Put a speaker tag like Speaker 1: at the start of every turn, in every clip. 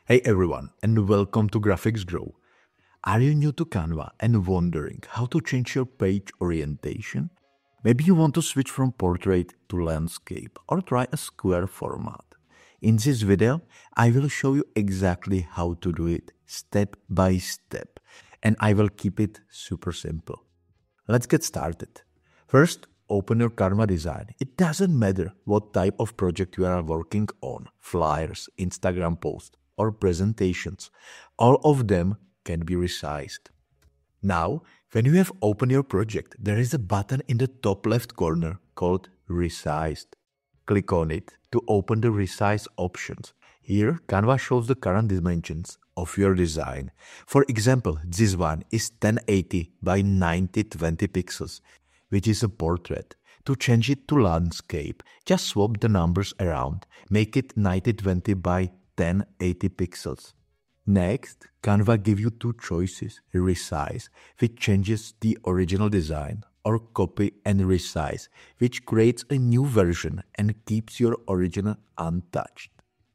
Speaker 1: Hey everyone, and welcome to Graphics Grow. Are you new to Canva and wondering how to change your page orientation? Maybe you want to switch from portrait to landscape or try a square format. In this video, I will show you exactly how to do it step by step, and I will keep it super simple. Let's get started. First, open your Canva design. It doesn't matter what type of project you are working on, flyers, Instagram posts, or presentations. All of them can be resized. Now, when you have opened your project, there is a button in the top left corner called Resized. Click on it to open the Resize options. Here, Canva shows the current dimensions of your design. For example, this one is 1080 by 9020 pixels, which is a portrait. To change it to landscape, just swap the numbers around. Make it 9020 by 1080 pixels. Next, Canva gives you two choices, Resize, which changes the original design, or Copy and Resize, which creates a new version and keeps your original untouched.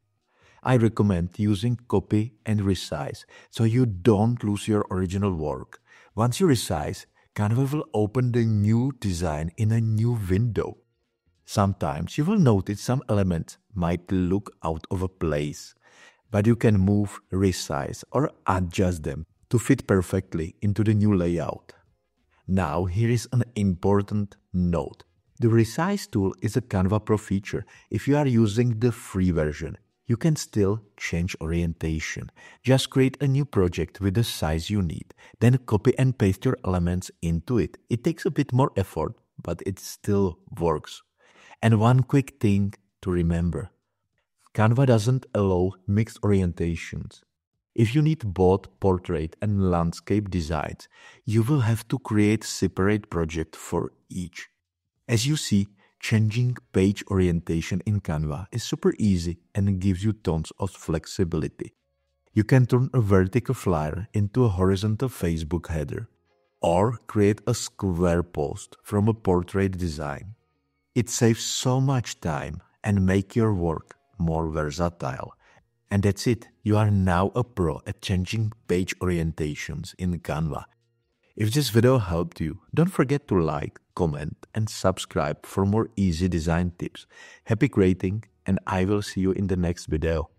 Speaker 1: I recommend using Copy and Resize so you don't lose your original work. Once you resize, Canva will open the new design in a new window. Sometimes you will notice some elements might look out of place, but you can move, resize, or adjust them to fit perfectly into the new layout. Now here is an important note. The Resize tool is a Canva Pro feature. If you are using the free version, you can still change orientation. Just create a new project with the size you need, then copy and paste your elements into it. It takes a bit more effort, but it still works. And one quick thing to remember. Canva doesn't allow mixed orientations. If you need both portrait and landscape designs, you will have to create separate projects for each. As you see, changing page orientation in Canva is super easy and gives you tons of flexibility. You can turn a vertical flyer into a horizontal Facebook header, or create a square post from a portrait design. It saves so much time and makes your work more versatile. And that's it. You are now a pro at changing page orientations in Canva. If this video helped you, don't forget to like, comment, and subscribe for more easy design tips. Happy creating, and I will see you in the next video.